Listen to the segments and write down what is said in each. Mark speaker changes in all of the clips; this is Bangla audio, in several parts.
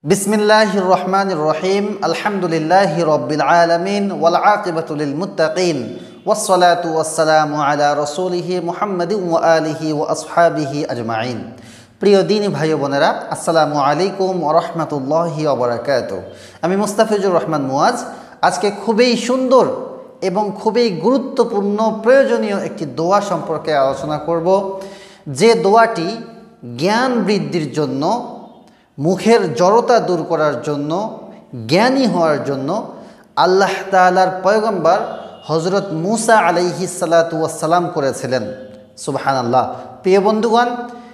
Speaker 1: বিসমিল্লাহির রহমানির রহিম আলহামদুলিল্লাহি রব্বিল আলামিন ওয়াল আকিবাতু লিল মুত্তাকিন ওয়াসসালাতু ওয়াসসালামু আলা রাসূলিহি মুহাম্মাদিন ওয়া আলিহি ওয়া আসহাবিহি আজমাইন। প্রিয় দিনী ভাই বোনেরা, আসসালামু আলাইকুম ওয়া রাহমাতুল্লাহি ওয়া বারাকাতুহু। আমি মুস্তাফিজুর রহমান মুয়াজ আজকে খুবই সুন্দর এবং খুবই গুরুত্বপূর্ণ প্রয়োজনীয় একটি দোয়া সম্পর্কে আলোচনা করব, যে দোয়াটি জ্ঞান বৃদ্ধির জন্য, মুখের জড়তা দূর করার জন্য, জ্ঞানী হওয়ার জন্য আল্লাহ তাআলার পয়গম্বর হযরত মুসা আলাইহিস সালাতু ওয়াস সালাম করেছিলেন। সুবহানাল্লাহ। প্রিয় বন্ধুগণ,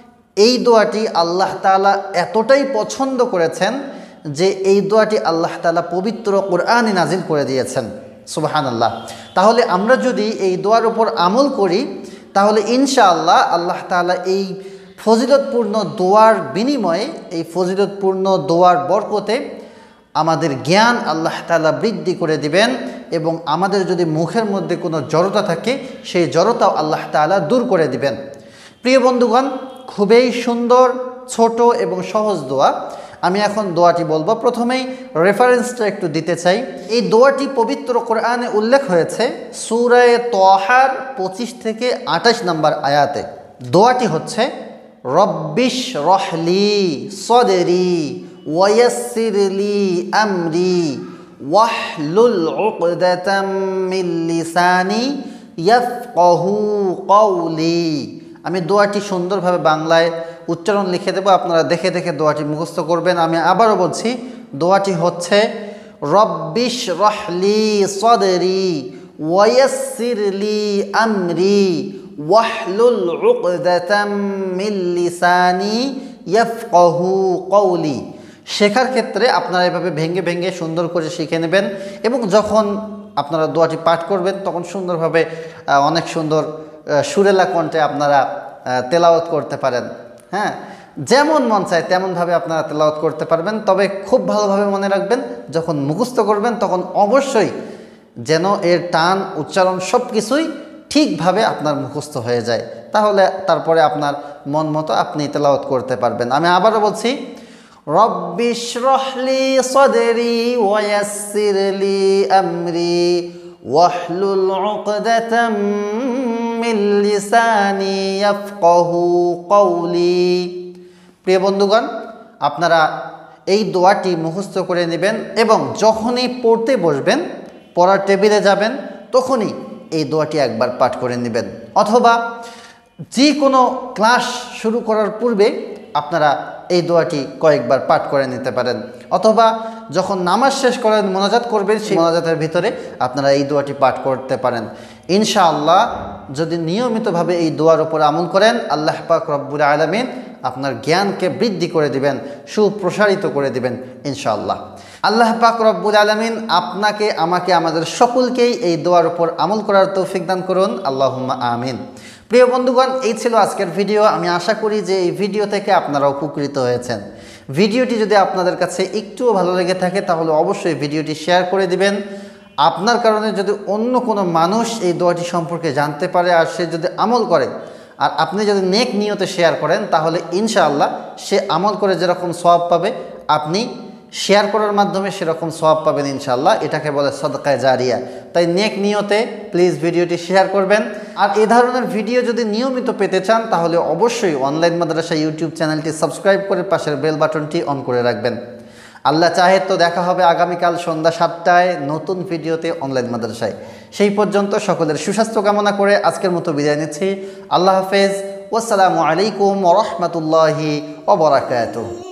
Speaker 1: এই দোয়াটি আল্লাহ তাআলা এতটাই পছন্দ করেছেন যে এই দোয়াটি আল্লাহ তাআলা পবিত্র কোরআনে নাজিল করে দিয়েছেন। সুবহানাল্লাহ। তাহলে আমরা যদি এই দোয়ার উপর আমল করি তাহলে ইনশাআল্লাহ আল্লাহ তাআলা এই ফজিলতপূর্ণ দোয়ার বিনিময়ে, এই ফজিলতপূর্ণ দোয়ার বরকতে আমাদের জ্ঞান আল্লাহ তাআলা বৃদ্ধি করে দিবেন এবং আমাদের যদি মুখের মধ্যে কোনো জড়তা থাকে সেই জড়তাও আল্লাহ তাআলা দূর করে দিবেন। প্রিয় বন্ধুগণ, খুবই সুন্দর, ছোট এবং সহজ দোয়া। আমি এখন দোয়াটি বলবো। প্রথমেই রেফারেন্সটা একটু দিতে চাই। এই দোয়াটি পবিত্র কোরআনে উল্লেখ হয়েছে সূরা তাহার 25 থেকে 28 নম্বর আয়াতে। দোয়াটি হচ্ছে রব্বিশ রহলি সদরি ওয়ায়াসসিরলি আমরি ওয়াহলুল উকদাতাম মিন লিসানি ইয়াফকাহু কওলি। আমি দোয়াটি সুন্দরভাবে বাংলায় উচ্চারণ লিখে দেব, আপনারা দেখে দেখে দোয়াটি মুখস্থ করবেন। আমি আবারও বলছি, দোয়াটি হচ্ছে রব্বিশ রহলি সদরি ওয়ায়াসসিরলি আমরি ওয়াহলুল উকদাতাম মিন লিসানি ইয়াফকাহু কওলি। শেখার ক্ষেত্রে আপনারা এভাবে ভেঙে ভেঙে সুন্দর করে শিখে নেবেন এবং যখন আপনারা দোয়াটি পাঠ করবেন তখন সুন্দরভাবে অনেক সুন্দর সুরেলা কণ্ঠে আপনারা তেলাওয়াত করতে পারেন। হ্যাঁ, যেমন মন চায় তেমনভাবে আপনারা তেলাওয়াত করতে পারবেন। তবে খুব ভালোভাবে মনে রাখবেন, যখন মুখস্থ করবেন তখন অবশ্যই যেন এর টান, উচ্চারণ সব কিছুই ঠিকভাবে আপনার মুখস্থ হয়ে যায়, তাহলে তারপরে আপনার মন মতো আপনি তেলাওয়াত করতে পারবেন। আমি আবারও বলছি, রব্বিশ রহলি সদরি ওয়ায়াসসিরলি আমরি ওয়াহলুল উকদাতাম মিন লিসানি ইয়াফকাহু কওলি। প্রিয় বন্ধুগণ, আপনারা এই দোয়াটি মুখস্থ করে নেবেন এবং যখনই পড়তে বসবেন, পড়ার টেবিলে যাবেন, তখনই এই দোয়াটি একবার পাঠ করে নেবেন। অথবা যে কোনো ক্লাস শুরু করার পূর্বে আপনারা এই দোয়াটি কয়েকবার পাঠ করে নিতে পারেন। অথবা যখন নামাজ শেষ করেন, মোনাজাত করবেন, সেই মোনাজাতের ভিতরে আপনারা এই দোয়াটি পাঠ করতে পারেন। ইনশাআল্লাহ যদি নিয়মিতভাবে এই দোয়ার উপর আমল করেন, আল্লাহ পাক রব্বুল আলামিন আপনার জ্ঞানকে বৃদ্ধি করে দিবেন, সুপ্রসারিত করে দিবেন ইনশাআল্লাহ। আল্লাহ পাক রব্বুল আলামিন আপনাকে, আমাকে, আমাদের সকলকেই এই দোয়ার উপর আমল করার তৌফিক দান করুন। আল্লাহুম্মা আমিন। প্রিয় বন্ধুগণ, এই ছিল আজকের ভিডিও। আমি আশা করি যে এই ভিডিও থেকে আপনারা উপকৃত হয়েছেন। ভিডিওটি যদি আপনাদের কাছে একটুও ভালো লেগে থাকে তাহলে অবশ্যই ভিডিওটি শেয়ার করে দিবেন। আপনার কারণে যদি অন্য কোনো মানুষ এই দোয়াটি সম্পর্কে জানতে পারে আর সে যদি আমল করে, আর আপনি যদি নেক নিয়তে শেয়ার করেন, তাহলে ইনশাআল্লাহ সে আমল করে যেরকম সওয়াব পাবে, আপনি শেয়ার করার মাধ্যমে সেরকম সওয়াব পাবেন ইনশাআল্লাহ। এটাকে বলে সদকায়ে জারিয়া। তাই নেক নিয়তে প্লিজ ভিডিওটি শেয়ার করবেন। আর এই ধরনের ভিডিও যদি নিয়মিত পেতে চান তাহলে অবশ্যই অনলাইন মাদ্রাসা ইউটিউব চ্যানেলটি সাবস্ক্রাইব করে পাশের বেল বাটনটি অন করে রাখবেন। আল্লাহ চাহে তো দেখা হবে আগামীকাল সন্ধ্যা 7টায় নতুন ভিডিওতে অনলাইন মাদ্রাসায়। সেই পর্যন্ত সকলের সুস্বাস্থ্য কামনা করে আজকের মতো বিদায় নিচ্ছি। আল্লাহ হাফেজ। ওয়াসসালামু আলাইকুম ওয়া রাহমাতুল্লাহি ওয়া বারাকাতুহু।